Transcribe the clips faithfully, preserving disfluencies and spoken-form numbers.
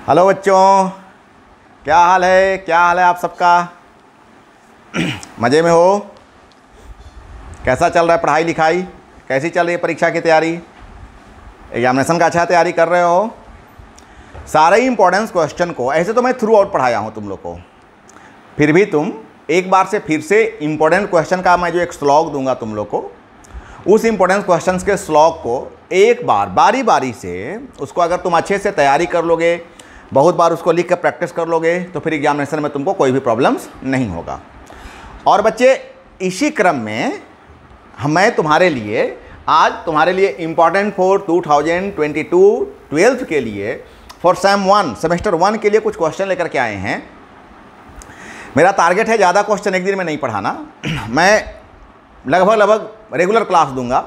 Hello बच्चों, क्या हाल है? क्या हाल है आप सबका? मज़े में हो? कैसा चल रहा है पढ़ाई लिखाई? कैसी चल रही है परीक्षा की तैयारी? एग्जामिनेशन का अच्छा तैयारी कर रहे हो? सारे ही इंपॉर्टेंस क्वेश्चन को ऐसे तो मैं थ्रू आउट पढ़ाया हूँ तुम लोग को, फिर भी तुम एक बार से फिर से इंपॉर्टेंट क्वेश्चन का मैं जो एक स्लॉग दूंगा तुम लोग को, उस इंपॉर्टेंट क्वेश्चंस के स्लॉग को एक बार बारी बारी से उसको अगर तुम अच्छे से तैयारी कर लोगे, बहुत बार उसको लिख कर प्रैक्टिस कर लोगे, तो फिर एग्जामिनेशन में तुमको कोई भी प्रॉब्लम्स नहीं होगा। और बच्चे, इसी क्रम में मैं तुम्हारे लिए आज तुम्हारे लिए important for two thousand twenty two twelfth के लिए, for sem one semester one के लिए कुछ क्वेश्चन लेकर के आए हैं। मेरा टारगेट है ज़्यादा क्वेश्चन एक दिन में नहीं पढ़ाना, मैं लगभग लगभग रेगुलर क्लास दूंगा,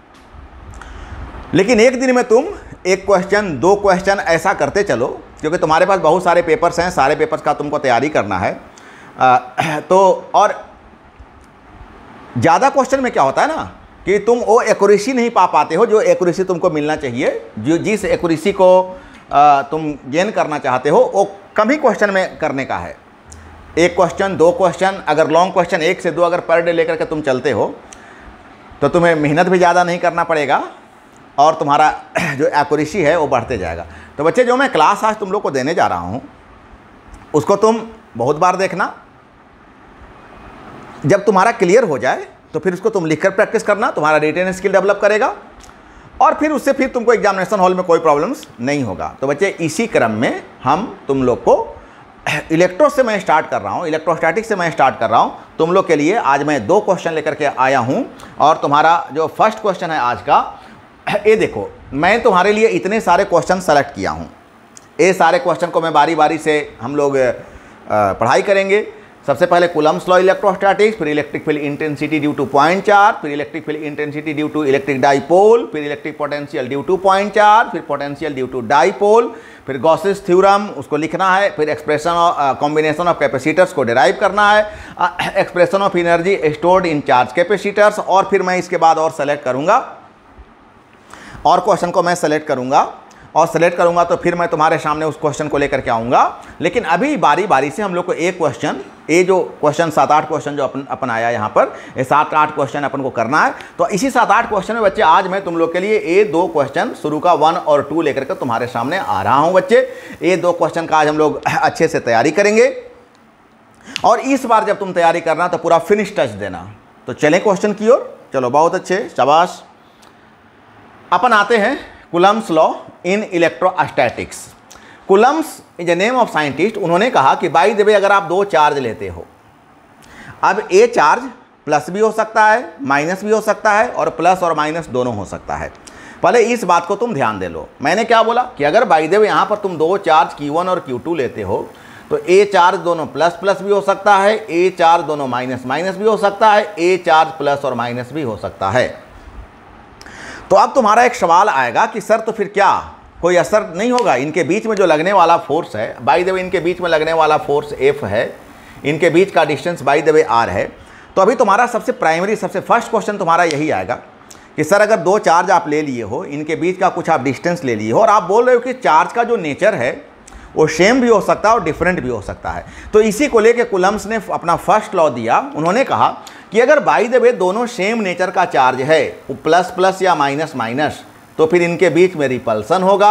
लेकिन एक दिन में तुम एक क्वेश्चन दो क्वेश्चन ऐसा करते चलो, क्योंकि तुम्हारे पास बहुत सारे पेपर्स हैं, सारे पेपर्स का तुमको तैयारी करना है। आ, तो और ज़्यादा क्वेश्चन में क्या होता है ना कि तुम वो एक्यूरेसी नहीं पा पाते हो जो एक्यूरेसी तुमको मिलना चाहिए, जो जिस एक्यूरेसी को आ, तुम गेन करना चाहते हो वो कम ही क्वेश्चन में करने का है। एक क्वेश्चन दो क्वेश्चन, अगर लॉन्ग क्वेश्चन एक से दो अगर पर डे लेकर के तुम चलते हो तो तुम्हें मेहनत भी ज़्यादा नहीं करना पड़ेगा और तुम्हारा जो एक्यूरेसी है वो बढ़ते जाएगा। तो बच्चे, जो मैं क्लास आज तुम लोग को देने जा रहा हूँ उसको तुम बहुत बार देखना। जब तुम्हारा क्लियर हो जाए तो फिर उसको तुम लिखकर प्रैक्टिस करना, तुम्हारा रिटेन स्किल डेवलप करेगा और फिर उससे फिर तुमको एग्जामिनेशन हॉल में कोई प्रॉब्लम्स नहीं होगा। तो बच्चे, इसी क्रम में हम तुम लोग को इलेक्ट्रो से मैं स्टार्ट कर रहा हूँ, इलेक्ट्रोस्टैटिक्स से मैं स्टार्ट कर रहा हूँ तुम लोग के लिए। आज मैं दो क्वेश्चन लेकर के आया हूँ और तुम्हारा जो फर्स्ट क्वेश्चन है आज का, ये देखो, मैं तुम्हारे लिए इतने सारे क्वेश्चन सेलेक्ट किया हूँ। ये सारे क्वेश्चन को मैं बारी बारी से हम लोग पढ़ाई करेंगे। सबसे पहले कूलम्स लॉ इलेक्ट्रोस्टैटिक्स, फिर electric field intensity due to point charge, फिर electric field intensity due to electric dipole, फिर electric potential due to point charge, फिर पोटेंशियल ड्यू टू डाइपोल, फिर गॉसेस थ्योरम उसको लिखना है, फिर expression of combination of capacitors को derive करना है, expression of energy stored in charge capacitors, और फिर मैं इसके बाद और सेलेक्ट करूँगा और क्वेश्चन को मैं सेलेक्ट करूंगा और सेलेक्ट करूंगा तो फिर मैं तुम्हारे सामने उस क्वेश्चन को लेकर के आऊँगा। लेकिन अभी बारी बारी से हम लोग को एक क्वेश्चन, ये जो क्वेश्चन सात आठ क्वेश्चन जो अपन अपन आया यहाँ पर, ये सात आठ क्वेश्चन अपन को करना है। तो इसी सात आठ क्वेश्चन में बच्चे आज मैं तुम लोग के लिए ये दो क्वेश्चन शुरू का वन और टू लेकर के तुम्हारे सामने आ रहा हूँ। बच्चे, ये दो क्वेश्चन का आज हम लोग अच्छे से तैयारी करेंगे और इस बार जब तुम तैयारी करना तो पूरा फिनिश टच देना। तो चलें क्वेश्चन की ओर। चलो, बहुत अच्छे, शाबाश। अपन आते हैं Coulomb's law in electrostatics. Coulomb's is a name of scientist. उन्होंने कहा कि बाय द वे, अगर आप दो चार्ज लेते हो, अब ए चार्ज प्लस भी हो सकता है, माइनस भी हो सकता है, और प्लस और माइनस दोनों हो सकता है। पहले इस बात को तुम ध्यान दे लो। मैंने क्या बोला कि अगर बाय द वे यहाँ पर तुम दो चार्ज क्यू वन और क्यू टू लेते हो तो ए चार्ज दोनों प्लस प्लस भी हो सकता है, ए चार्ज दोनों माइनस माइनस भी हो सकता है, ए चार्ज प्लस और माइनस भी हो सकता है। तो अब तुम्हारा एक सवाल आएगा कि सर, तो फिर क्या कोई असर नहीं होगा? इनके बीच में जो लगने वाला फोर्स है, बाय द वे इनके बीच में लगने वाला फोर्स एफ है, इनके बीच का distance by the way r है। तो अभी तुम्हारा सबसे प्राइमरी, सबसे फर्स्ट क्वेश्चन तुम्हारा यही आएगा कि सर, अगर दो चार्ज आप ले लिए हो, इनके बीच का कुछ आप डिस्टेंस ले लिए हो और आप बोल रहे हो कि चार्ज का जो नेचर है वो सेम भी हो सकता है और डिफरेंट भी हो सकता है। तो इसी को लेकर कूलम्स ने अपना फर्स्ट लॉ दिया। उन्होंने कहा कि अगर बाय द वे दोनों सेम नेचर का चार्ज है, वो प्लस प्लस या माइनस माइनस, तो फिर इनके बीच में रिपल्सन होगा,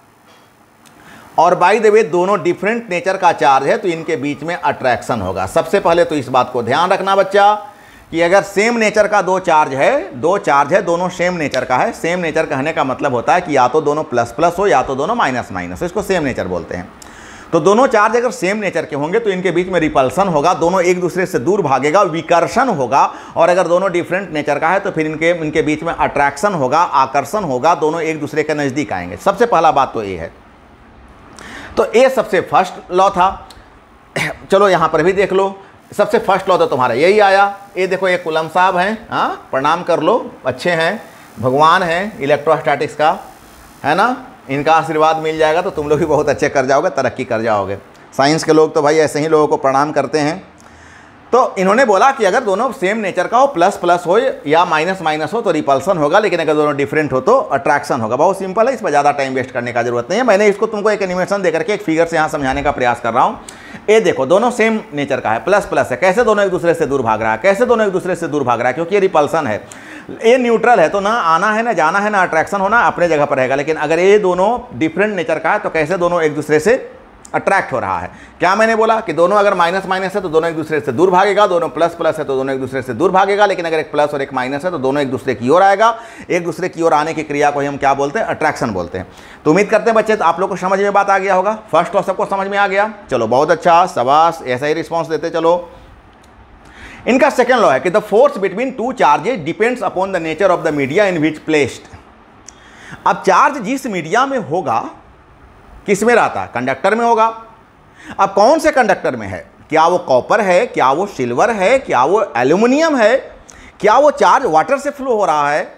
और बाय द वे दोनों डिफरेंट नेचर का चार्ज है तो इनके बीच में अट्रैक्शन होगा। सबसे पहले तो इस बात को ध्यान रखना बच्चा कि अगर सेम नेचर का दो चार्ज है, दो चार्ज है, दोनों सेम नेचर का है। सेम नेचर कहने का मतलब होता है कि या तो दोनों प्लस प्लस हो या तो दोनों माइनस माइनस हो, इसको सेम नेचर बोलते हैं। तो दोनों चार्ज अगर सेम नेचर के होंगे तो इनके बीच में रिपल्सन होगा, दोनों एक दूसरे से दूर भागेगा, विकर्षण होगा। और अगर दोनों डिफरेंट नेचर का है तो फिर इनके इनके बीच में अट्रैक्शन होगा, आकर्षण होगा, दोनों एक दूसरे के नज़दीक आएंगे। सबसे पहला बात तो ये है। तो ये सबसे फर्स्ट लॉ था। चलो यहाँ पर भी देख लो, सबसे फर्स्ट लॉ तो तुम्हारा यही आया। ये देखो, ये कूलम साहब हैं, हाँ, प्रणाम कर लो, अच्छे हैं, भगवान हैं इलेक्ट्रोस्टैटिक्स का, है ना। इनका आशीर्वाद मिल जाएगा तो तुम लोग भी बहुत अच्छे कर जाओगे, तरक्की कर जाओगे। साइंस के लोग तो भाई ऐसे ही लोगों को प्रणाम करते हैं। तो इन्होंने बोला कि अगर दोनों सेम नेचर का हो, प्लस प्लस हो या माइनस माइनस हो तो रिपल्सन होगा, लेकिन अगर दोनों डिफरेंट हो तो अट्रैक्शन होगा। बहुत सिंपल है, इस पर ज़्यादा टाइम वेस्ट करने का जरूरत नहीं है। मैंने इसको तुमको एक एनिमेशन देकर के एक फिगर से यहाँ समझाने का प्रयास कर रहा हूँ। ये देखो, दोनों सेम नेचर का है, प्लस प्लस है, कैसे दोनों एक दूसरे से दूर भाग रहा है, कैसे दोनों एक दूसरे से दूर भाग रहा है, क्योंकि ये रिपल्सन है। ये न्यूट्रल है, तो ना आना है ना जाना है ना अट्रैक्शन होना, अपने जगह पर रहेगा। लेकिन अगर ये दोनों डिफरेंट नेचर का है तो कैसे दोनों एक दूसरे से अट्रैक्ट हो रहा है। क्या मैंने बोला कि दोनों अगर माइनस माइनस है तो दोनों एक दूसरे से दूर भागेगा, दोनों प्लस प्लस है तो दोनों एक दूसरे से दूर भागेगा। लेकिन अगर एक प्लस और एक माइनस है तो दोनों एक दूसरे की ओर आएगा। एक दूसरे की ओर आने की क्रिया को हम क्या बोलते हैं? अट्रैक्शन बोलते हैं। तो उम्मीद करते हैं बच्चे तो आप लोग को समझ में बात आ गया होगा। फर्स्ट और सबको समझ में आ गया, चलो बहुत अच्छा, शाबाश, ऐसा ही रिस्पॉन्स देते चलो। इनका सेकेंड लॉ है कि the force between two charges depends upon the nature of the media in which placed. अब चार्ज जिस मीडिया में होगा, किस में रहता है? कंडक्टर में होगा। अब कौन से कंडक्टर में है? क्या वो कॉपर है, क्या वो सिल्वर है, क्या वो एल्यूमिनियम है, क्या वो चार्ज वाटर से फ्लो हो रहा है?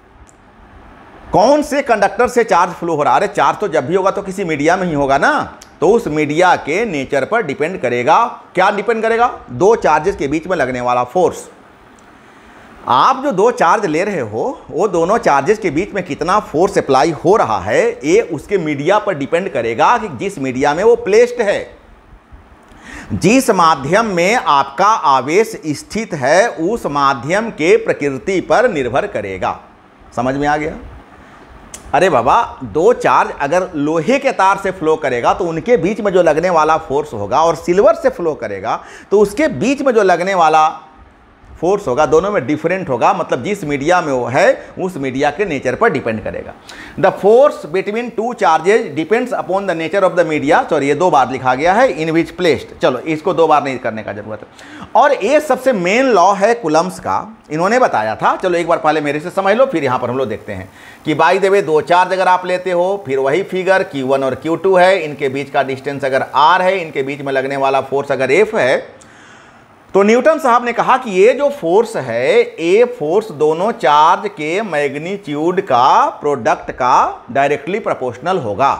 कौन से कंडक्टर से चार्ज फ्लो हो रहा है? अरे चार्ज तो जब भी होगा तो किसी मीडिया में ही होगा ना। तो उस मीडिया के नेचर पर डिपेंड करेगा। क्या डिपेंड करेगा? दो चार्जेस के बीच में लगने वाला फोर्स। आप जो दो चार्ज ले रहे हो, वो दोनों चार्जेस के बीच में कितना फोर्स अप्लाई हो रहा है, ये उसके मीडिया पर डिपेंड करेगा कि जिस मीडिया में वो प्लेस्ड है। जिस माध्यम में आपका आवेश स्थित है, उस माध्यम के प्रकृति पर निर्भर करेगा। समझ में आ गया? अरे बाबा, दो चार्ज अगर लोहे के तार से फ्लो करेगा तो उनके बीच में जो लगने वाला फोर्स होगा, और सिल्वर से फ्लो करेगा तो उसके बीच में जो लगने वाला फोर्स होगा, दोनों में डिफरेंट होगा। मतलब जिस मीडिया में वो है, उस मीडिया के नेचर पर डिपेंड करेगा। The force between two charges depends upon the nature of the media. Sorry, ये दो बार लिखा गया है, इन विच प्लेस्ड। चलो, इसको दो बार नहीं करने का जरूरत है। और ये सबसे मेन लॉ है कुलम्स का, इन्होंने बताया था। चलो एक बार पहले मेरे से समझ लो, फिर यहाँ पर हम लोग देखते हैं कि बाय द वे दो चार्ज अगर आप लेते हो, फिर वही फिगर क्यू वन और क्यू टू है, इनके बीच का डिस्टेंस अगर आर है, इनके बीच में लगने वाला फोर्स अगर एफ है, तो न्यूटन साहब ने कहा कि ये जो फोर्स है, ये फोर्स दोनों चार्ज के मैग्नीट्यूड का प्रोडक्ट का डायरेक्टली प्रोपोर्शनल होगा।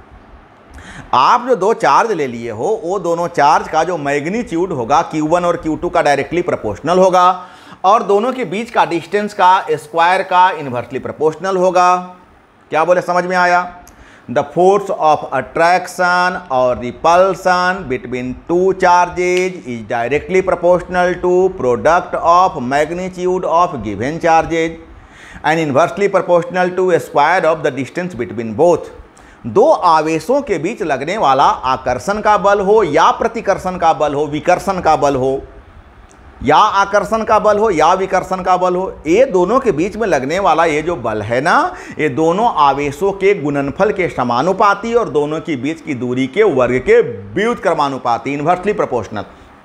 आप जो दो चार्ज ले लिए हो, वो दोनों चार्ज का जो मैग्नीट्यूड होगा क्यू वन और क्यू टू का डायरेक्टली प्रोपोर्शनल होगा, और दोनों के बीच का डिस्टेंस का स्क्वायर का इन्वर्सली प्रोपोर्शनल होगा। क्या बोले, समझ में आया? The force of attraction or repulsion between two charges is directly proportional to product of magnitude of given charges and inversely proportional to square of the distance between both। दो आवेशों के बीच लगने वाला आकर्षण का बल हो या प्रतिकर्षण का बल हो, विकर्षण का बल हो, या आकर्षण का बल हो या विकर्षण का बल हो, ये दोनों के बीच में लगने वाला ये जो बल है ना, ये दोनों आवेशों के गुणनफल के समानुपाती और दोनों के बीच की दूरी के वर्ग के व्युत्क्रमानुपाती, इन्वर्सली प्रोपोर्शनल।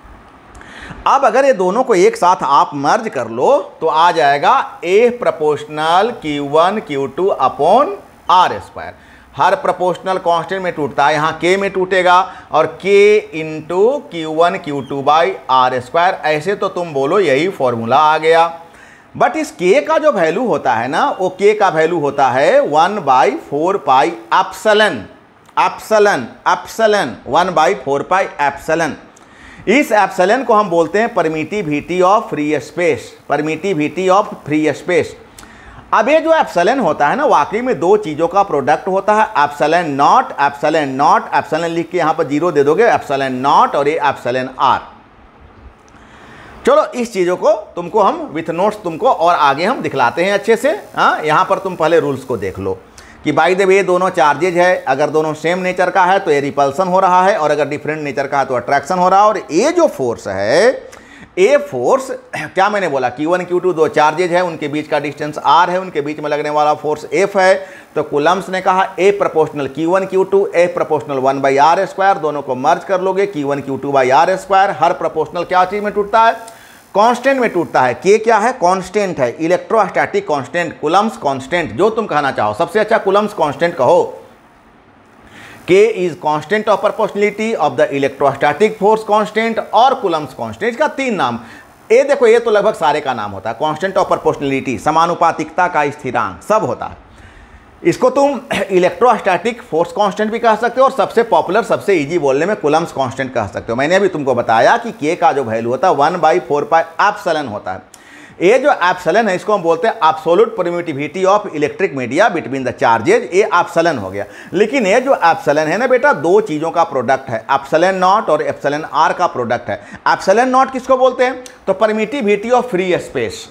अब अगर ये दोनों को एक साथ आप मर्ज कर लो तो आ जाएगा ए proportional q one Q two upon are square. हर प्रोपोर्शनल कांस्टेंट में टूटता है, यहाँ के में टूटेगा, और k into q one Q two by are square. ऐसे तो तुम बोलो यही फॉर्मूला आ गया। बट इस के का जो वैल्यू होता है ना, वो के का वैल्यू होता है one by four pi epsilon. Epsilon epsilon one by four pi epsilon. इस एप्सिलॉन को हम बोलते हैं permittivity of free space. Permittivity of free space. अब ये जो एप्सिलॉन होता है ना, वाकई में दो चीज़ों का प्रोडक्ट होता है। Epsilon naught, epsilon naught, epsilon लिख के यहाँ पर जीरो दे दोगे, एप्सिलॉन नॉट और ये एप्सिलॉन आर। चलो इस चीज़ों को तुमको हम विथ नोट्स तुमको और आगे हम दिखलाते हैं अच्छे से। हाँ, यहाँ पर तुम पहले रूल्स को देख लो कि बाय द वे दोनों चार्जेज है, अगर दोनों सेम नेचर का है तो ये रिपल्सन हो रहा है, और अगर डिफरेंट नेचर का है तो अट्रैक्शन हो रहा है। और ये जो फोर्स है, ए फोर्स, क्या मैंने बोला, क्यू वन क्यू टू दो चार्जेज है, उनके बीच का डिस्टेंस आर है, उनके बीच में लगने वाला फोर्स एफ है। तो कुलम्स ने कहा a proportional q one Q two, a proportional one by are square. दोनों को मर्ज कर लोगे, q one Q two by are square. हर प्रोपोर्शनल क्या चीज में टूटता है? कांस्टेंट में टूटता है। के क्या है? कांस्टेंट है, इलेक्ट्रोस्टैटिक कांस्टेंट, कुलम्स कांस्टेंट, जो तुम कहना चाहो। सबसे अच्छा कुलम्स कांस्टेंट कहो। K is constant of proportionality of the electrostatic force constant और Coulomb's constant। इसका तीन नाम। ये देखो, ये तो लगभग सारे का नाम होता है। कांस्टेंट ऑफ प्रोपोर्शनलिटी, समानुपातिकता का स्थिरांक, सब होता है। इसको तुम इलेक्ट्रोस्टैटिक फोर्स कांस्टेंट भी कह सकते हो और सबसे पॉपुलर सबसे इजी बोलने में कूलम्ब्स कांस्टेंट कह सकते हो। मैंने अभी तुमको बताया कि के का जो वैल्यू होता है one by four pi epsilon होता है। ये जो एप्सिलॉन है इसको हम बोलते हैं absolute permittivity of electric media between the charges, ये एप्सिलॉन हो गया। लेकिन ये जो एप्सिलॉन है ना बेटा, दो चीज़ों का प्रोडक्ट है, एप्सिलॉन नॉट और एप्सिलॉन आर का प्रोडक्ट है। एप्सिलॉन नॉट किसको बोलते हैं? तो परमिटिविटी ऑफ फ्री स्पेस,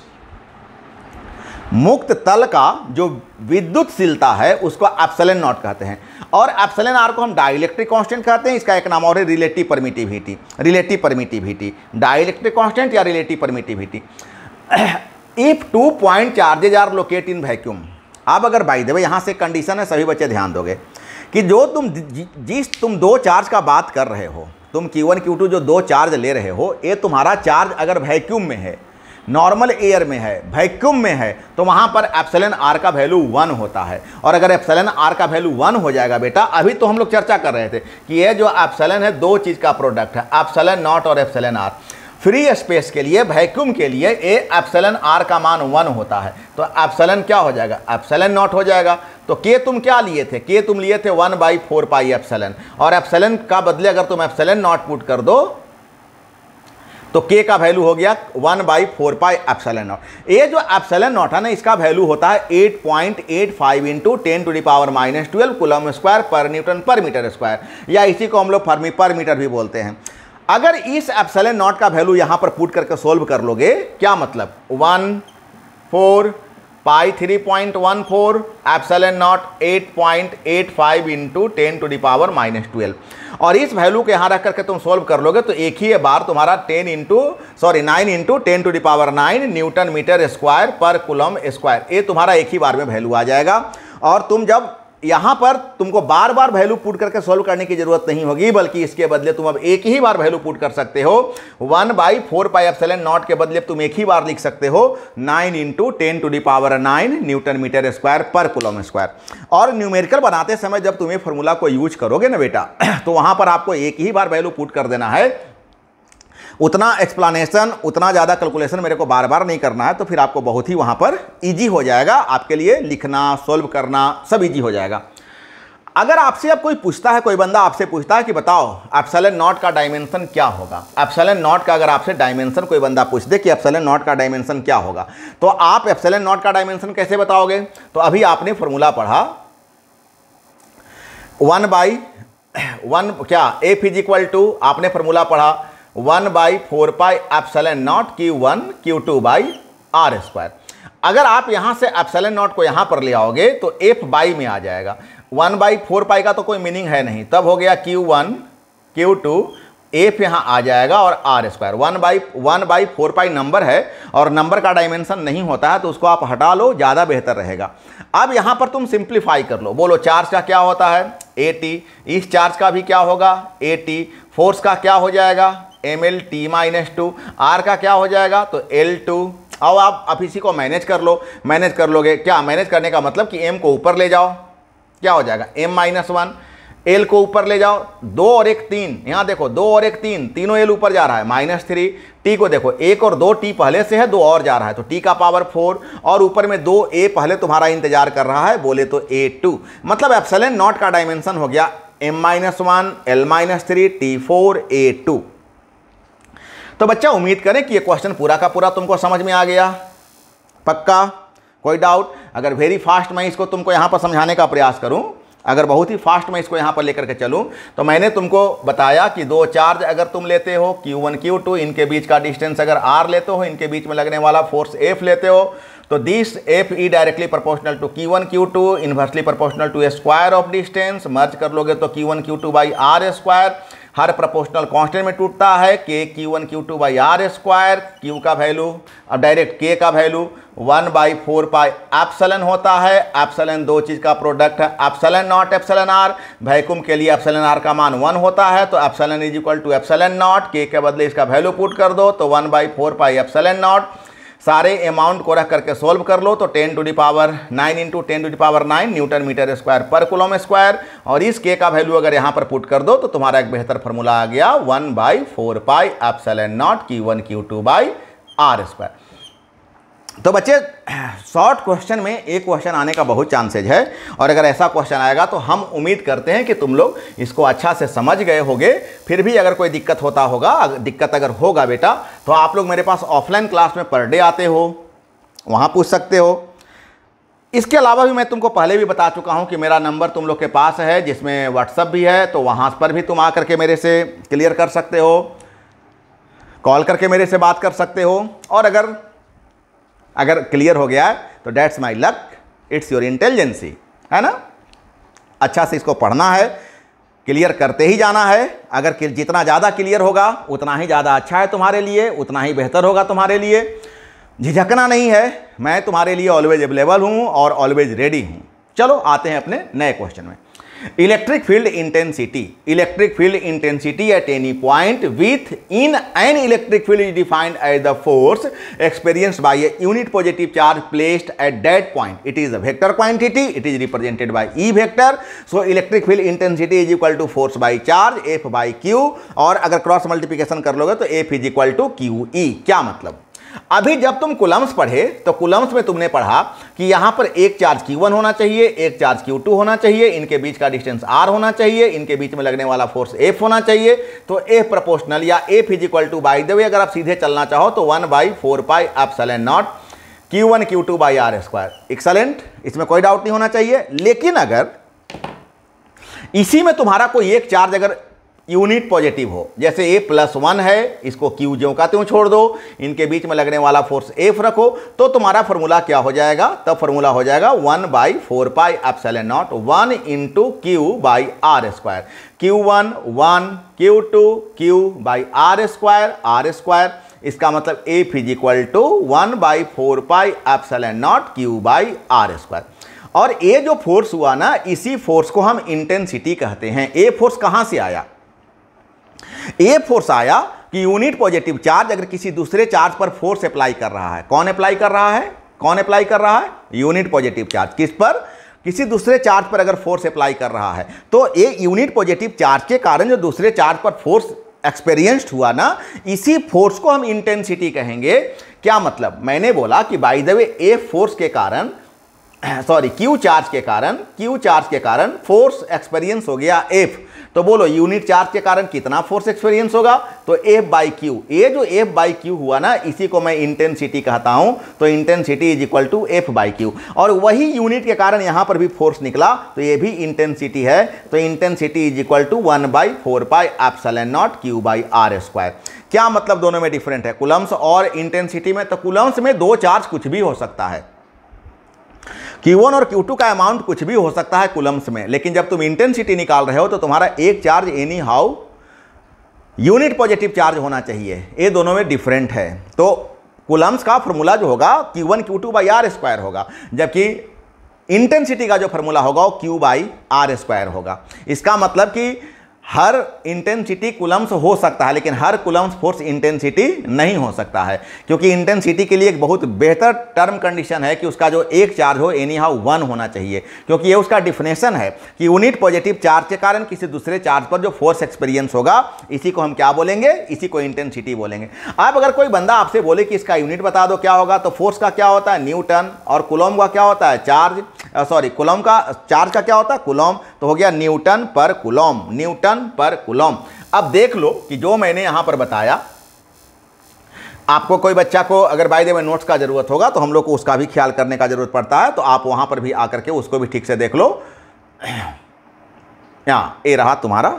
मुक्त तल का जो विद्युतशीलता है उसको एप्सिलॉन नॉट कहते हैं। और एप्सिलॉन आर को हम डाइलेक्ट्रिक कांस्टेंट कहते हैं, इसका एक नाम और है relative permittivity. Relative permittivity, dielectric constant या relative permittivity. If two point charges are locate in vacuum, अब अगर बाई द वे यहाँ से कंडीशन है, सभी बच्चे ध्यान दोगे कि जो तुम जिस तुम दो चार्ज का बात कर रहे हो, तुम क्यू वन क्यू टू जो दो चार्ज ले रहे हो, ये तुम्हारा चार्ज अगर वैक्यूम में है, नॉर्मल एयर में है, वैक्यूम में है, तो वहाँ पर एप्सिलॉन आर का वैल्यू वन होता है। और अगर एप्सिलॉन आर का वैल्यू वन हो जाएगा बेटा, अभी तो हम लोग चर्चा कर रहे थे कि ये जो एप्सिलॉन है दो चीज़ का प्रोडक्ट है, एप्सिलॉन नॉट और एप्सिलॉन आर। फ्री स्पेस के लिए, वैक्यूम के लिए ए एप्सिलॉन आर का मान वन होता है, तो एप्सिलॉन क्या हो जाएगा? एप्सिलॉन नॉट हो जाएगा। तो के तुम क्या लिए थे? के तुम लिए थे one by four pi epsilon, और एप्सिलॉन का बदले अगर तुम एप्सिलॉन नॉट पुट कर दो तो के का वैल्यू हो गया one by four pi epsilon naught. ये जो एप्सिलॉन नॉट है ना, इसका वैल्यू होता है eight point eight five into ten to the power minus twelve coulomb square per newton per metre square, या इसी को हम लोग फर्मी पर मीटर भी बोलते हैं। अगर इस एप्सिलॉन नॉट का वैल्यू यहां पर पुट करके सोल्व कर लोगे, क्या मतलब? One four pi three point one four epsilon naught eight point eight five into ten to the power minus twelve, और इस वैल्यू को यहां रख करके तुम सोल्व कर लोगे तो एक ही बार तुम्हारा ten into sorry nine into ten to the power nine newton metre square पर कूलम स्क्वायर, ये तुम्हारा एक ही बार में वैल्यू आ जाएगा। और तुम जब यहाँ पर तुमको बार बार वैल्यू पुट करके सॉल्व करने की जरूरत नहीं होगी, बल्कि इसके बदले तुम अब एक ही बार वैल्यू पुट कर सकते हो। One by four pi epsilon naught के बदले तुम एक ही बार लिख सकते हो nine into ten to the power nine newton metre square पर कूलम स्क्वायर। और न्यूमेरिकल बनाते समय जब तुम्हें फॉर्मूला को यूज करोगे ना बेटा, तो वहाँ पर आपको एक ही बार वैल्यू पुट कर देना है। उतना एक्सप्लेनेशन, उतना ज़्यादा कैलकुलेशन मेरे को बार बार नहीं करना है, तो फिर आपको बहुत ही वहाँ पर इजी हो जाएगा, आपके लिए लिखना, सॉल्व करना सब इजी हो जाएगा। अगर आपसे अब कोई पूछता है, कोई बंदा आपसे पूछता है कि बताओ एप्सिलॉन नॉट का डायमेंशन क्या होगा, एप्सिलॉन नॉट का अगर आपसे डायमेंशन कोई बंदा पूछ दे कि एप्सिलॉन नॉट का डायमेंशन क्या होगा, तो आप एप्सिलॉन नॉट का डायमेंशन कैसे बताओगे? तो अभी आपने फॉर्मूला पढ़ा वन बाई वन क्या एफ इज इक्वल टू, आपने फॉर्मूला पढ़ा one by four pi epsilon naught Q one Q two by are square. अगर आप यहाँ से एप्सिलॉन नॉट को यहाँ पर ले आओगे तो एफ बाई में आ जाएगा। वन बाई फोर पाई का तो कोई मीनिंग है नहीं, तब हो गया Q one Q two, F यहाँ आ जाएगा और R square. One by one by four pi number है और नंबर का डायमेंशन नहीं होता है, तो उसको आप हटा लो, ज़्यादा बेहतर रहेगा। अब यहाँ पर तुम सिंप्लीफाई कर लो, बोलो चार्ज का क्या होता है? A T. इस चार्ज का भी क्या होगा? A T. फोर्स का क्या हो जाएगा? M L T minus two. R का क्या हो जाएगा? तो एल टू। अब आप अब इसी को मैनेज कर लो। मैनेज कर लोगे क्या? मैनेज करने का मतलब कि एम को ऊपर ले जाओ, क्या हो जाएगा? M minus one. एल को ऊपर ले जाओ, दो और एक तीन, यहाँ देखो दो और एक तीन, तीनों एल ऊपर जा रहा है, माइनस थ्री। टी को देखो, एक और दो टी पहले से है, दो और जा रहा है, तो टी का पावर फोर, और ऊपर में दो ए पहले तुम्हारा इंतजार कर रहा है, बोले तो ए टू। मतलब एप्सिलॉन नॉट का डायमेंशन हो गया M minus one, L minus three, T four, A two. तो बच्चा उम्मीद करें कि ये क्वेश्चन पूरा का पूरा तुमको समझ में आ गया। पक्का? कोई डाउट? अगर वेरी फास्ट मैं इसको तुमको यहाँ पर समझाने का प्रयास करूँ, अगर बहुत ही फास्ट मैं इसको यहाँ पर लेकर के चलूँ, तो मैंने तुमको बताया कि दो चार्ज अगर तुम लेते हो क्यू वन क्यू टू, इनके बीच का डिस्टेंस अगर आर लेते हो, इनके बीच में लगने वाला फोर्स एफ लेते हो, तो this F E directly proportional to Q one Q two, inversely proportional to square of distance. Merge कर लोगे तो Q one Q two by are square, हर प्रोपोर्शनल कांस्टेंट में टूटता है, K Q one Q two by are square. Q का value, अब direct K का value one by four pi epsilon होता है। एप्सिलॉन दो चीज़ का प्रोडक्ट है, epsilon naught epsilon are. Vacuum के लिए एप्सिलॉन आर का मान वन होता है, तो epsilon is equal to epsilon naught. K के बदले इसका वैल्यू पुट कर दो, तो one by four pi epsilon naught. सारे अमाउंट को रख करके सोल्व कर लो, तो ten to the power nine into ten to the power nine newton metre square पर कूलम स्क्वायर। और इस के का वैल्यू अगर यहाँ पर पुट कर दो तो तुम्हारा एक बेहतर फार्मूला आ गया one by four pi epsilon naught Q one Q two by are square. तो बच्चे शॉर्ट क्वेश्चन में एक क्वेश्चन आने का बहुत चांसेज है, और अगर ऐसा क्वेश्चन आएगा तो हम उम्मीद करते हैं कि तुम लोग इसको अच्छा से समझ गए होगे। फिर भी अगर कोई दिक्कत होता होगा, दिक्कत अगर होगा बेटा, तो आप लोग मेरे पास ऑफलाइन क्लास में पर डे आते हो, वहाँ पूछ सकते हो। इसके अलावा भी मैं तुमको पहले भी बता चुका हूँ कि मेरा नंबर तुम लोग के पास है, जिसमें व्हाट्सअप भी है, तो वहाँ पर भी तुम आ करके मेरे से क्लियर कर सकते हो, कॉल करके मेरे से बात कर सकते हो। और अगर अगर क्लियर हो गया है तो that's my luck, it's your intelligence, है ना। अच्छा से इसको पढ़ना है, क्लियर करते ही जाना है। अगर जितना ज़्यादा क्लियर होगा उतना ही ज़्यादा अच्छा है तुम्हारे लिए, उतना ही बेहतर होगा तुम्हारे लिए। झिझकना नहीं है, मैं तुम्हारे लिए ऑलवेज अवेलेबल हूँ और ऑलवेज रेडी हूँ। चलो आते हैं अपने नए क्वेश्चन में। Electric field intensity, electric field intensity at any point within an electric field is defined as the force experienced by a unit positive charge placed at that point. It is a vector quantity, it is represented by E vector. So electric field intensity is equal to force by charge F by Q, और अगर cross multiplication कर लोगे तो F is equal to Q E। क्या मतलब, अभी जब तुम कुलम्स पढ़े तो कुलम्स में तुमने पढ़ा कि यहां पर एक चार्ज क्यू वन होना चाहिए, एक चार्ज क्यू टू होना चाहिए, इनके बीच का डिस्टेंस R होना चाहिए, इनके बीच में लगने वाला फोर्स F होना चाहिए। तो F प्रोपोर्शनल या F is equal to, by the way अगर आप सीधे चलना चाहो तो one by four pi epsilon naught Q one Q two by are square. Excellent, इसमें कोई डाउट नहीं होना चाहिए। लेकिन अगर इसी में तुम्हारा कोई एक चार्ज अगर यूनिट पॉजिटिव हो, जैसे ए प्लस वन है, इसको क्यू ज्यों का त्यों छोड़ दो, इनके बीच में लगने वाला फोर्स एफ रखो, तो तुम्हारा फॉर्मूला क्या हो जाएगा, तब फॉर्मूला हो जाएगा one by four pi epsilon naught one into Q by are square. Q one one, Q two Q by are square, R square. इसका मतलब F is equal to one by four pi epsilon naught Q by are square. और ये जो force हुआ ना, इसी force को हम इंटेंसिटी कहते हैं। ए फोर्स कहां से आया, ए फोर्स आया कि यूनिट पॉजिटिव चार्ज अगर किसी दूसरे चार्ज पर फोर्स अप्लाई कर रहा है, कौन अप्लाई कर रहा है, कौन अप्लाई कर रहा है, यूनिट पॉजिटिव चार्ज। किस पर, किसी दूसरे चार्ज पर अगर फोर्स अप्लाई कर रहा है, तो ये यूनिट पॉजिटिव चार्ज के कारण जो दूसरे चार्ज पर फोर्स एक्सपीरियंस्ड हुआ ना, इसी फोर्स को हम इंटेंसिटी कहेंगे। क्या मतलब, मैंने बोला कि by the way A force के कारण, सॉरी क्यू चार्ज के कारण, क्यू चार्ज के कारण फोर्स एक्सपीरियंस हो गया एफ, तो बोलो यूनिट चार्ज के कारण कितना फोर्स एक्सपीरियंस होगा, तो एफ बाई क्यू। ये जो एफ बाई क्यू हुआ ना, इसी को मैं इंटेंसिटी कहता हूं। तो intensity is equal to F by Q, और वही यूनिट के कारण यहां पर भी फोर्स निकला, तो ये भी इंटेंसिटी है। तो intensity is equal to one by four pi epsilon naught Q by are square. क्या मतलब, दोनों में डिफरेंट है, कुलम्स और इंटेंसिटी में। तो कुलम्स में दो चार्ज कुछ भी हो सकता है, क्यू वन और क्यू टू का अमाउंट कुछ भी हो सकता है कुलम्स में, लेकिन जब तुम इंटेंसिटी निकाल रहे हो तो तुम्हारा एक charge anyhow unit positive charge होना चाहिए। ये दोनों में डिफरेंट है। तो कुलम्स का फॉर्मूला जो होगा Q one Q two by are square होगा, जबकि इंटेंसिटी का जो फॉर्मूला होगा वो क्यू बाई आर स्क्वायर होगा। इसका मतलब कि हर इंटेंसिटी कुलम्स हो सकता है, लेकिन हर कुलम्स फोर्स इंटेंसिटी नहीं हो सकता है, क्योंकि इंटेंसिटी के लिए एक बहुत बेहतर टर्म कंडीशन है कि उसका जो एक चार्ज हो एनी हाउ वन होना चाहिए, क्योंकि ये उसका डिफिनेशन है कि यूनिट पॉजिटिव चार्ज के कारण किसी दूसरे चार्ज पर जो फोर्स एक्सपीरियंस होगा, इसी को हम क्या बोलेंगे, इसी को इंटेंसिटी बोलेंगे। अब अगर कोई बंदा आपसे बोले कि इसका यूनिट बता दो क्या होगा, तो फोर्स का क्या होता है, न्यूटन, और कुलॉम का क्या होता है, चार्ज, सॉरी कुलॉम का चार्ज का क्या होता है, कुलॉम, तो हो गया न्यूटन पर कुलॉम, न्यूटन पर कुलॉम। अब देख लो कि जो मैंने यहां पर बताया, आपको कोई बच्चा को अगर बाय द वे नोट्स का जरूरत होगा तो हम लोग को उसका भी ख्याल करने का जरूरत पड़ता है, तो आप वहां पर भी आकर के उसको भी ठीक से देख लो। यहां ये रहा तुम्हारा,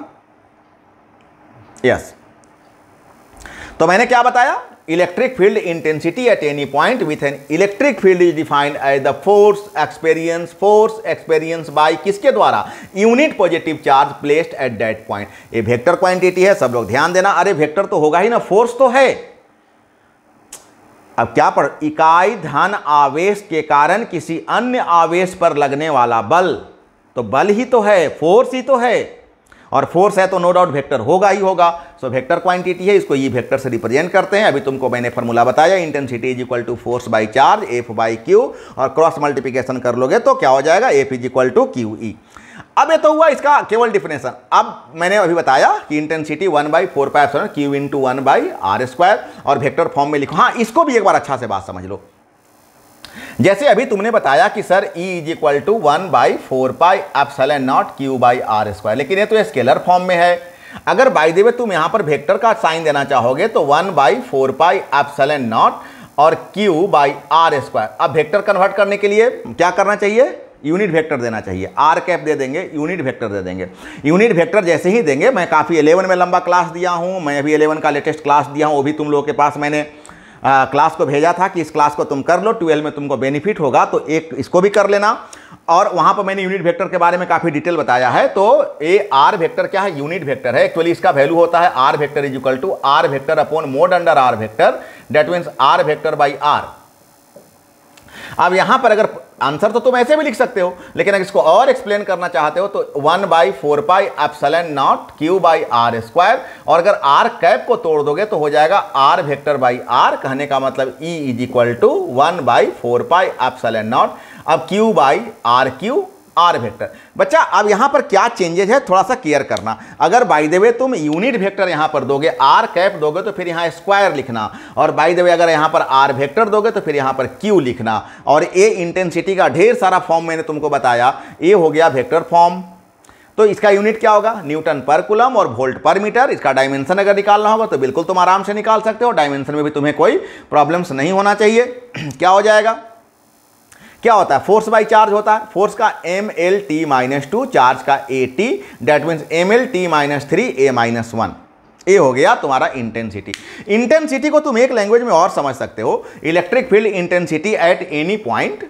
यस। तो मैंने क्या बताया, electric field intensity at any point with an electric field is defined as the force experience, force experience by किसके द्वारा, unit positive charge placed at that point. ये वेक्टर क्वांटिटी है, सब लोग ध्यान देना। अरे वेक्टर तो होगा ही ना, फोर्स तो है। अब क्या पढ़, इकाई धन आवेश के कारण किसी अन्य आवेश पर लगने वाला बल, तो बल ही तो है, फोर्स ही तो है, और फोर्स है तो नो डाउट वेक्टर होगा ही होगा। सो वेक्टर क्वांटिटी है, इसको ये वेक्टर से रिप्रेजेंट करते हैं। अभी तुमको मैंने फॉर्मूला बताया, intensity is equal to force by charge F by Q, और क्रॉस मल्टीप्लिकेशन कर लोगे तो क्या हो जाएगा, F is equal to Q E. अब ये तो हुआ इसका केवल डिफिनेशन। अब मैंने अभी बताया कि intensity one by four pi epsilon Q into one by are square, और वेक्टर फॉर्म में लिखो। हाँ, इसको भी एक बार अच्छा से बात समझ लो। जैसे अभी तुमने बताया कि sir E is equal to one by four pi epsilon naught Q by are square, लेकिन ये तो स्केलर फॉर्म में है। अगर बाय द वे तुम यहां पर वेक्टर का साइन देना चाहोगे तो one by four pi epsilon naught और क्यू बाई आर स्क्वायर। अब वेक्टर कन्वर्ट करने के लिए क्या करना चाहिए, यूनिट वेक्टर देना चाहिए। आर कैप दे देंगे, यूनिट वेक्टर दे देंगे। यूनिट वेक्टर जैसे ही देंगे, मैं काफ़ी इलेवन में लंबा क्लास दिया हूँ, मैं अभी इलेवन का लेटेस्ट क्लास दिया हूँ, वो भी तुम लोगों के पास मैंने आ, क्लास को भेजा था कि इस क्लास को तुम कर लो, ट्वेल्व में तुमको बेनिफिट होगा, तो एक इसको भी कर लेना। और वहाँ पर मैंने यूनिट वेक्टर के बारे में काफ़ी डिटेल बताया है। तो ए आर वेक्टर क्या है, यूनिट वेक्टर है। एक्चुअली इसका वैल्यू होता है R vector is equal to R vector upon mod under R vector, that means R vector by R. अब यहां पर अगर आंसर तो तुम ऐसे भी लिख सकते हो, लेकिन अगर इसको और एक्सप्लेन करना चाहते हो तो one by four pi epsilon naught Q by are square, और अगर आर कैप को तोड़ दोगे तो हो जाएगा आर वेक्टर बाई आर। कहने का मतलब E is equal to one by four pi epsilon naught, अब Q by R Q R vector. बच्चा अब यहां पर क्या चेंजेस है थोड़ा सा केयर करना। अगर बाय द वे तुम यूनिट वेक्टर यहां पर दोगे, आर कैप दोगे तो फिर यहां स्क्वायर लिखना, और बाय द वे अगर यहां पर आर वेक्टर दोगे तो फिर यहां पर क्यू लिखना। और ए इंटेंसिटी का ढेर सारा फॉर्म मैंने तुमको बताया, ए हो गया वेक्टर फॉर्म, तो इसका यूनिट क्या होगा, न्यूटन पर कूलम और वोल्ट पर मीटर। इसका डायमेंशन अगर निकालना होगा तो बिल्कुल तुम आराम से निकाल सकते हो, डायमेंशन में भी तुम्हें कोई प्रॉब्लम्स नहीं होना चाहिए। क्या हो जाएगा, क्या होता है, फोर्स बाई चार्ज होता है, फोर्स का M L T minus two, charge का A T, that means M L T minus three A minus one. ये हो गया तुम्हारा इंटेंसिटी। इंटेंसिटी को तुम एक लैंग्वेज में और समझ सकते हो, electric field intensity at any point.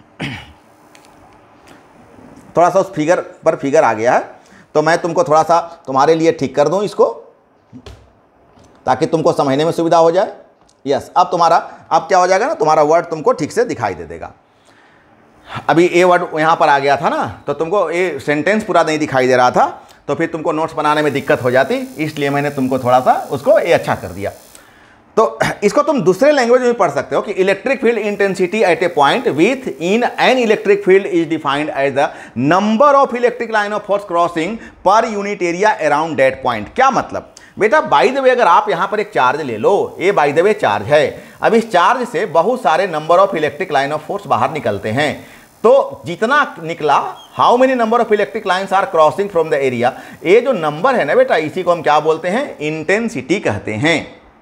थोड़ा सा उस फिगर पर फिगर आ गया है, तो मैं तुमको थोड़ा सा तुम्हारे लिए ठीक कर दूं इसको, ताकि तुमको समझने में सुविधा हो जाए। यस, अब तुम्हारा अब क्या हो जाएगा ना, तुम्हारा वर्ड तुमको ठीक से दिखाई दे देगा। अभी ए वर्ड यहाँ पर आ गया था ना, तो तुमको ये सेंटेंस पूरा नहीं दिखाई दे रहा था, तो फिर तुमको नोट्स बनाने में दिक्कत हो जाती, इसलिए मैंने तुमको थोड़ा सा उसको ये अच्छा कर दिया। तो इसको तुम दूसरे लैंग्वेज में पढ़ सकते हो कि electric field intensity at a point within an electric field is defined as the number of electric line of force crossing per unit area around that point. क्या मतलब, बेटा बाय द वे अगर आप यहाँ पर एक charge ले लो, ये बाय द वे चार्ज है, अब इस चार्ज से बहुत सारे number of electric line of force बाहर निकलते हैं, तो जितना निकला, how many number of electric lines are crossing from the area, ये जो नंबर है ना बेटा, इसी को हम क्या बोलते हैं, इंटेंसिटी कहते हैं।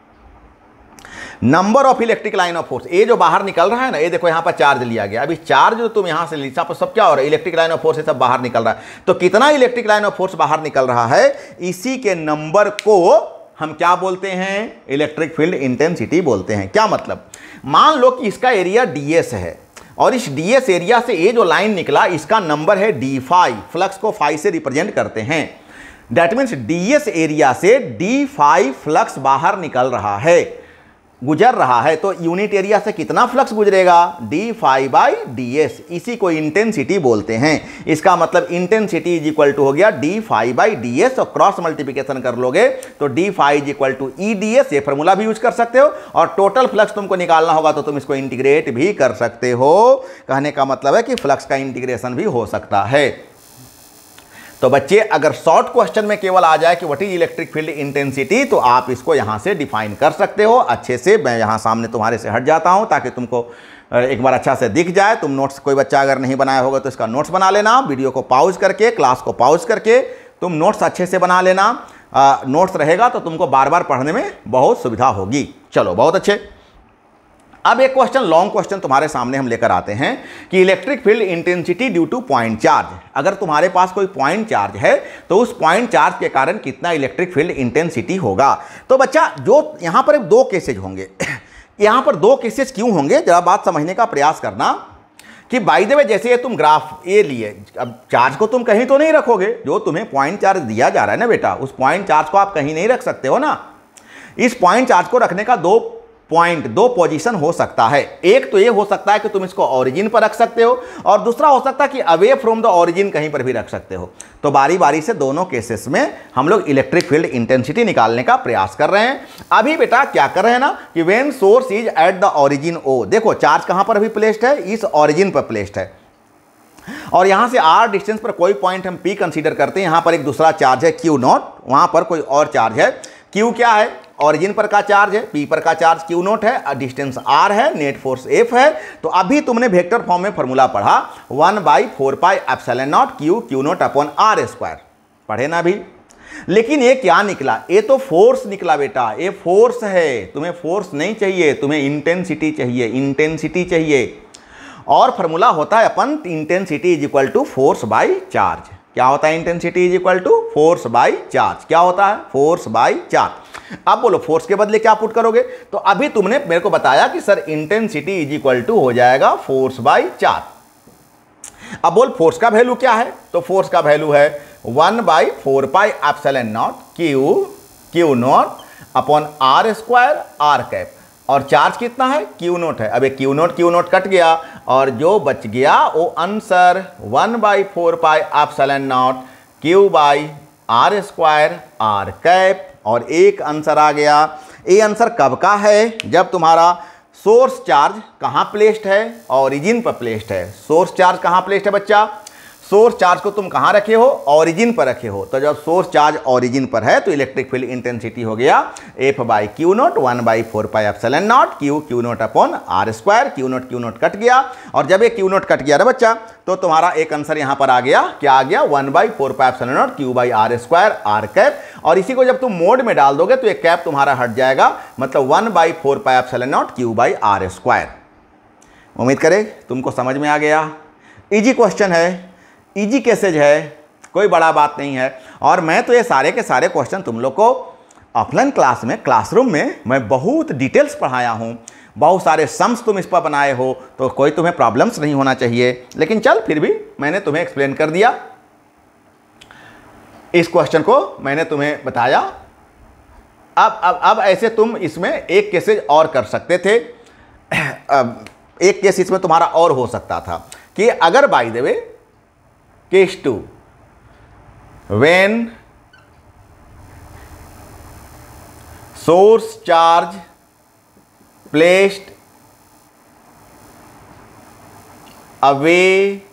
Number of electric line of force, ये जो बाहर निकल रहा है ना, ये देखो यहां पर चार्ज लिया गया, अभी चार्ज जो तुम यहां से लिखा पर सब क्या हो रहा है, इलेक्ट्रिक लाइन ऑफ फोर्स ये सब बाहर निकल रहा है, तो कितना इलेक्ट्रिक लाइन ऑफ फोर्स बाहर निकल रहा है, इसी के नंबर को हम क्या बोलते हैं, इलेक्ट्रिक फील्ड इंटेंसिटी बोलते हैं। क्या मतलब, मान लो कि इसका एरिया डीएस है, और इस डीएस एरिया से ये जो लाइन निकला इसका नंबर है डी फाई, फ्लक्स को फाई से रिप्रेजेंट करते हैं, दैट मीन्स डीएस एरिया से डी फाई फ्लक्स बाहर निकल रहा है, गुजर रहा है, तो यूनिट एरिया से कितना फ्लक्स गुजरेगा, D phi by D S, इसी को इंटेंसिटी बोलते हैं। इसका मतलब इंटेंसिटी इज इक्वल टू हो गया D phi by D S, और क्रॉस मल्टीप्लिकेशन कर लोगे तो D phi is equal to E D S, ये फॉर्मूला भी यूज कर सकते हो, और टोटल फ्लक्स तुमको निकालना होगा तो तुम इसको इंटीग्रेट भी कर सकते हो। कहने का मतलब है कि फ्लक्स का इंटीग्रेशन भी हो सकता है। तो बच्चे अगर शॉर्ट क्वेश्चन में केवल आ जाए कि what is electric field intensity, तो आप इसको यहां से डिफाइन कर सकते हो अच्छे से। मैं यहां सामने तुम्हारे से हट जाता हूं ताकि तुमको एक बार अच्छा से दिख जाए। तुम नोट्स, कोई बच्चा अगर नहीं बनाया होगा तो इसका नोट्स बना लेना, वीडियो को पॉज करके, क्लास को पॉज करके तुम नोट्स अच्छे से बना लेना। नोट्स रहेगा तो तुमको बार बार पढ़ने में बहुत सुविधा होगी। चलो बहुत अच्छे। अब एक क्वेश्चन, लॉन्ग क्वेश्चन तुम्हारे सामने हम लेकर आते हैं कि electric field intensity due to point charge, अगर तुम्हारे पास कोई पॉइंट चार्ज है तो उस पॉइंट चार्ज के कारण कितना इलेक्ट्रिक फील्ड इंटेंसिटी होगा। तो बच्चा जो यहां पर दो केसेज होंगे, यहां पर दो केसेज क्यों होंगे, जरा बात समझने का प्रयास करना कि बाय द वे जैसे ये तुम ग्राफ ए लिए, अब चार्ज को तुम कहीं तो नहीं रखोगे, जो तुम्हें पॉइंट चार्ज दिया जा रहा है ना बेटा, उस पॉइंट चार्ज को आप कहीं नहीं रख सकते हो ना। इस पॉइंट चार्ज को रखने का दो पॉइंट, दो पोजीशन हो सकता है। एक तो ये हो सकता है कि तुम इसको ओरिजिन पर रख सकते हो, और दूसरा हो सकता है कि अवे फ्रॉम द ओरिजिन कहीं पर भी रख सकते हो। तो बारी बारी से दोनों केसेस में हम लोग इलेक्ट्रिक फील्ड इंटेंसिटी निकालने का प्रयास कर रहे हैं। अभी बेटा क्या कर रहे हैं ना कि when source is at the origin O, देखो चार्ज कहां पर अभी प्लेस्ड है, इस ओरिजिन पर प्लेस्ड है, और यहां से आर डिस्टेंस पर कोई पॉइंट हम पी कंसीडर करते हैं। यहां पर एक दूसरा चार्ज है क्यू नॉट, वहां पर कोई और चार्ज है क्यू क्या है, ओरिजिन पर का चार्ज है, पी पर का चार्ज क्यू नोट है, डिस्टेंस आर है, नेट फोर्स एफ है। तो अभी तुमने वेक्टर फॉर्म में फॉर्मूला पढ़ा one by four pi epsilon naught Q Q naught upon are square, पढ़े ना अभी। लेकिन ये क्या निकला, ये तो फोर्स निकला बेटा, ये फोर्स है। तुम्हें फोर्स नहीं चाहिए, तुम्हें इंटेंसिटी चाहिए, इंटेंसिटी चाहिए। और फॉर्मूला होता है अपन intensity is equal to force by charge. क्या होता है intensity is equal to force by charge, क्या होता है फोर्स बाई चार्ज। अब बोलो फोर्स के बदले क्या पुट करोगे, तो अभी तुमने मेरे को बताया कि sir intensity is equal to हो जाएगा फोर्स बाई चार्ज। अब बोल फोर्स का वैल्यू क्या है, तो फोर्स का वैल्यू है one by four pi epsilon naught Q Q naught upon are square R cap, और चार्ज कितना है क्यू नोट है। अब Q naught Q naught cut गया और जो बच गया वो answer one by four pi epsilon naught Q by are square R cap, और एक आंसर आ गया। ये आंसर कब का है, जब तुम्हारा सोर्स चार्ज कहाँ प्लेस्ड है, ओरिजिन पर प्लेस्ड है। सोर्स चार्ज कहाँ प्लेस्ड है बच्चा, सोर्स चार्ज को तुम कहाँ रखे हो, ओरिजिन पर रखे हो। तो जब सोर्स चार्ज ओरिजिन पर है तो इलेक्ट्रिक फील्ड इंटेंसिटी हो गया F by Q naught one by four pi epsilon naught Q Q naught upon are square. Q naught Q naught cut गया, और जब ये क्यू नोट कट गया रे बच्चा तो तुम्हारा एक आंसर यहाँ पर आ गया, क्या आ गया one by four pi epsilon naught Q by are square R cap. और इसी को जब तुम मोड में डाल दोगे तो ये कैप तुम्हारा हट जाएगा, मतलब one by four pi epsilon naught Q by are square. उम्मीद करें तुमको समझ में आ गया। इजी क्वेश्चन है, इजी कैसेज है, कोई बड़ा बात नहीं है। और मैं तो ये सारे के सारे क्वेश्चन तुम लोग को ऑफलाइन क्लास में क्लासरूम में मैं बहुत डिटेल्स पढ़ाया हूँ, बहुत सारे सम्स तुम इस पर बनाए हो, तो कोई तुम्हें प्रॉब्लम्स नहीं होना चाहिए। लेकिन चल फिर भी मैंने तुम्हें एक्सप्लेन कर दिया, इस क्वेश्चन को मैंने तुम्हें बताया। अब अब अब ऐसे तुम इसमें एक केसेज और कर सकते थे। अब एक केस इसमें तुम्हारा और हो सकता था कि अगर by the way case two, when source charge placed away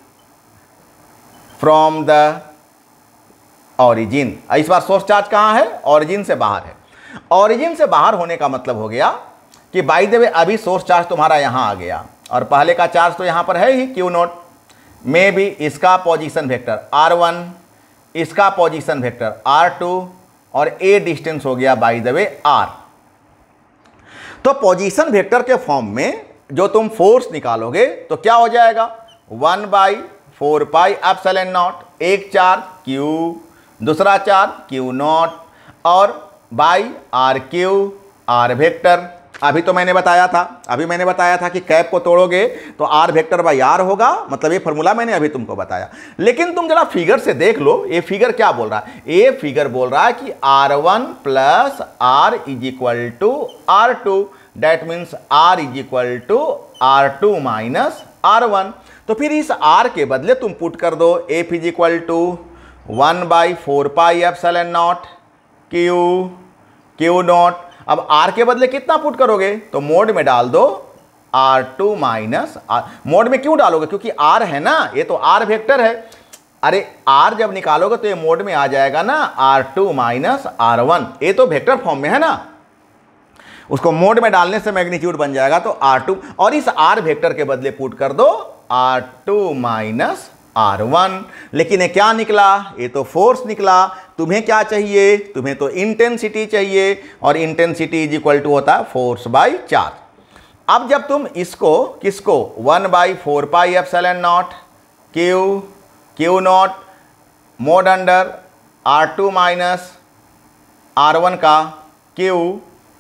from the origin। इस बार सोर्स चार्ज कहाँ है, ओरिजिन से बाहर है। ओरिजिन से बाहर होने का मतलब हो गया कि बाय द वे अभी सोर्स चार्ज तुम्हारा यहाँ आ गया, और पहले का चार्ज तो यहाँ पर है ही क्यू नोट, में भी इसका पोजीशन वेक्टर आर वन, इसका पोजीशन वेक्टर आर टू, और ए डिस्टेंस हो गया बाय द वे आर। तो पोजीशन वेक्टर के फॉर्म में जो तुम फोर्स निकालोगे तो क्या हो जाएगा, one by four pi epsilon naught, एक चार्ज क्यू, दूसरा चार्ज क्यू नॉट, और by R Q R vector. अभी तो मैंने बताया था अभी मैंने बताया था कि कैप को तोड़ोगे तो आर वेक्टर बाई आर होगा, मतलब ये फॉर्मूला मैंने अभी तुमको बताया। लेकिन तुम जरा फिगर से देख लो, ये फिगर क्या बोल रहा है, ये फिगर बोल रहा है कि R one plus R is equal to R two, that means R is equal to R two minus R one. तो फिर इस आर के बदले तुम पुट कर दो F is equal to one by four pi epsilon naught Q Q naught. अब R के बदले कितना पुट करोगे, तो मोड में डाल दो R two minus R. Mod में क्यों डालोगे, क्योंकि आर है ना, ये तो आर वेक्टर है। अरे आर जब निकालोगे तो ये मोड में आ जाएगा ना R two minus R one, ये तो वेक्टर फॉर्म में है ना, उसको मोड में डालने से मैग्नीट्यूड बन जाएगा तो आर टू, और इस आर वेक्टर के बदले पुट कर दो R two minus R one. लेकिन ये क्या निकला, ये तो फोर्स निकला। तुम्हें क्या चाहिए, तुम्हें तो इंटेंसिटी चाहिए, और इंटेंसिटी इज इक्वल टू होता है फोर्स बाई चार्ज। अब जब तुम इसको किसको one by four pi epsilon naught Q Q naught mod under R two minus R one का Q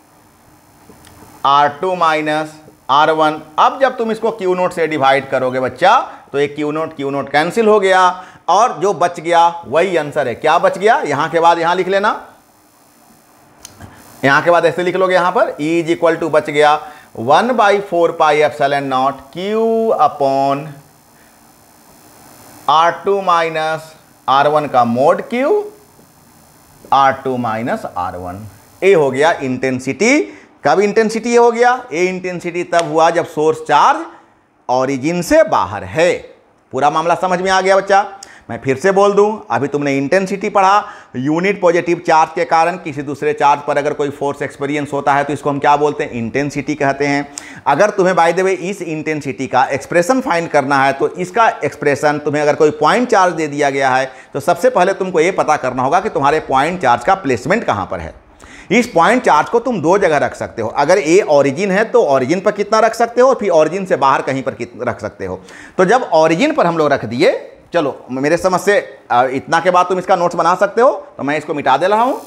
R two minus R one, अब जब तुम इसको क्यू नोट से डिवाइड करोगे बच्चा तो एक Q naught Q naught cancel हो गया, और जो बच गया वही आंसर है। क्या बच गया, यहां के बाद यहां लिख लेना, यहां के बाद ऐसे लिख लोगे, यहां पर ई इज इक्वल टू बच गया one by four pi epsilon naught Q upon R two minus R one का mod Q R two minus R one. ए हो गया इंटेंसिटी। कब इंटेंसिटी हो गया, ए इंटेंसिटी तब हुआ जब सोर्स चार्ज ओरिजिन से बाहर है। पूरा मामला समझ में आ गया बच्चा। मैं फिर से बोल दूं, अभी तुमने इंटेंसिटी पढ़ा, यूनिट पॉजिटिव चार्ज के कारण किसी दूसरे चार्ज पर अगर कोई फोर्स एक्सपीरियंस होता है तो इसको हम क्या बोलते हैं, इंटेंसिटी कहते हैं। अगर तुम्हें बाय द वे इस इंटेंसिटी का एक्सप्रेशन फाइंड करना है तो इसका एक्सप्रेशन तुम्हें अगर कोई पॉइंट चार्ज दे दिया गया है तो सबसे पहले तुमको ये पता करना होगा कि तुम्हारे पॉइंट चार्ज का प्लेसमेंट कहाँ पर है। इस पॉइंट चार्ज को तुम दो जगह रख सकते हो, अगर ए ओरिजिन है तो ओरिजिन पर कितना रख सकते हो, और फिर ओरिजिन से बाहर कहीं पर कितना रख सकते हो। तो जब ओरिजिन पर हम लोग रख दिए, चलो मेरे समझ से इतना के बाद तुम इसका नोट्स बना सकते हो, तो मैं इसको मिटा दे रहा हूँ,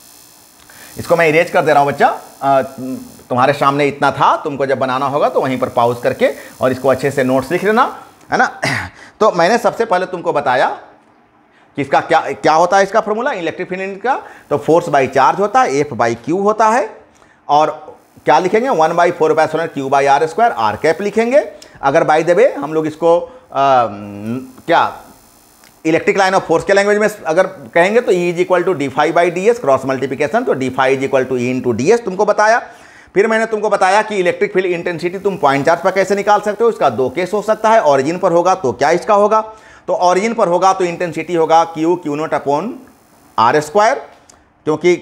इसको मैं इरेज कर दे रहा हूँ बच्चा। तुम्हारे सामने इतना था, तुमको जब बनाना होगा तो वहीं पर पॉज करके और इसको अच्छे से नोट्स लिख लेना, है ना। तो मैंने सबसे पहले तुमको बताया कि इसका क्या क्या होता है, इसका फॉर्मूला इलेक्ट्रिक फील्ड का, तो फोर्स बाई चार्ज होता है, एफ बाई क्यू होता है, और क्या लिखेंगे, one by four by solar Q by are square, R cap लिखेंगे। अगर बाई द वे हम लोग इसको आ, क्या इलेक्ट्रिक लाइन ऑफ फोर्स के लैंग्वेज में अगर कहेंगे तो E is equal to D five by D S, cross multiplication, तो D five is equal to E into D S तुमको बताया। फिर मैंने तुमको बताया कि इलेक्ट्रिक फील्ड इंटेंसिटी तुम पॉइंट चार्ज पर कैसे निकाल सकते हो। इसका दो केस हो सकता है, ऑरिजिन पर होगा तो क्या इसका होगा, तो ऑरिजिन पर होगा तो इंटेंसिटी होगा Q Q naught upon are square, क्योंकि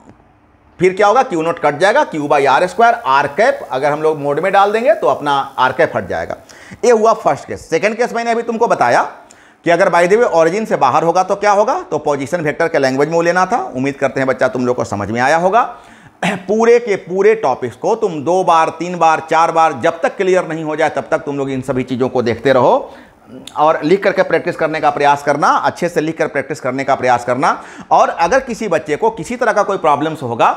फिर क्या होगा, क्यू नोट कट जाएगा, Q by are square, R cap अगर हम लोग मोड में डाल देंगे तो अपना आर कैप हट जाएगा। ये हुआ फर्स्ट केस। सेकंड केस मैंने अभी तुमको बताया कि अगर बाय द वे ऑरिजिन से बाहर होगा तो क्या होगा, तो पोजीशन वेक्टर के लैंग्वेज में वो लेना था। उम्मीद करते हैं बच्चा तुम लोग को समझ में आया होगा। पूरे के पूरे टॉपिक्स को तुम दो बार, तीन बार, चार बार, जब तक क्लियर नहीं हो जाए तब तक तुम लोग इन सभी चीज़ों को देखते रहो और लिख करके प्रैक्टिस करने का प्रयास करना, अच्छे से लिख कर प्रैक्टिस करने का प्रयास करना। और अगर किसी बच्चे को किसी तरह का कोई प्रॉब्लम्स होगा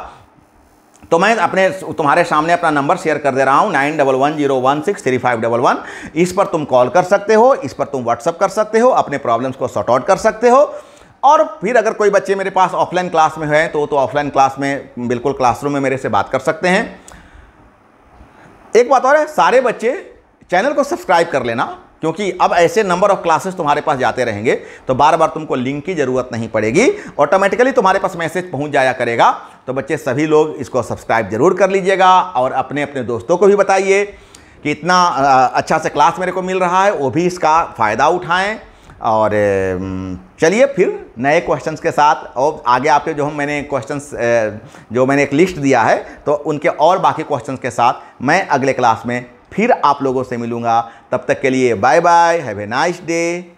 तो मैं अपने तुम्हारे सामने अपना नंबर शेयर कर दे रहा हूँ, nine double one zero one six three five double one. इस पर तुम कॉल कर सकते हो, इस पर तुम व्हाट्सअप कर सकते हो, अपने प्रॉब्लम्स को सॉर्ट आउट कर सकते हो। और फिर अगर कोई बच्चे मेरे पास ऑफलाइन क्लास में है तो तो ऑफलाइन क्लास में बिल्कुल क्लासरूम में मेरे से बात कर सकते हैं। एक बात और है, सारे बच्चे चैनल को सब्सक्राइब कर लेना, क्योंकि अब ऐसे नंबर ऑफ क्लासेस तुम्हारे पास जाते रहेंगे तो बार बार तुमको लिंक की ज़रूरत नहीं पड़ेगी, ऑटोमेटिकली तुम्हारे पास मैसेज पहुंच जाया करेगा। तो बच्चे सभी लोग इसको सब्सक्राइब जरूर कर लीजिएगा और अपने अपने दोस्तों को भी बताइए कि इतना अच्छा से क्लास मेरे को मिल रहा है, वो भी इसका फ़ायदा उठाएँ। और चलिए फिर नए क्वेश्चंस के साथ, और आगे आपके जो हम मैंने क्वेश्चंस जो मैंने एक लिस्ट दिया है तो उनके और बाकी क्वेश्चंस के साथ मैं अगले क्लास में फिर आप लोगों से मिलूंगा। तब तक के लिए bye bye, have a nice day.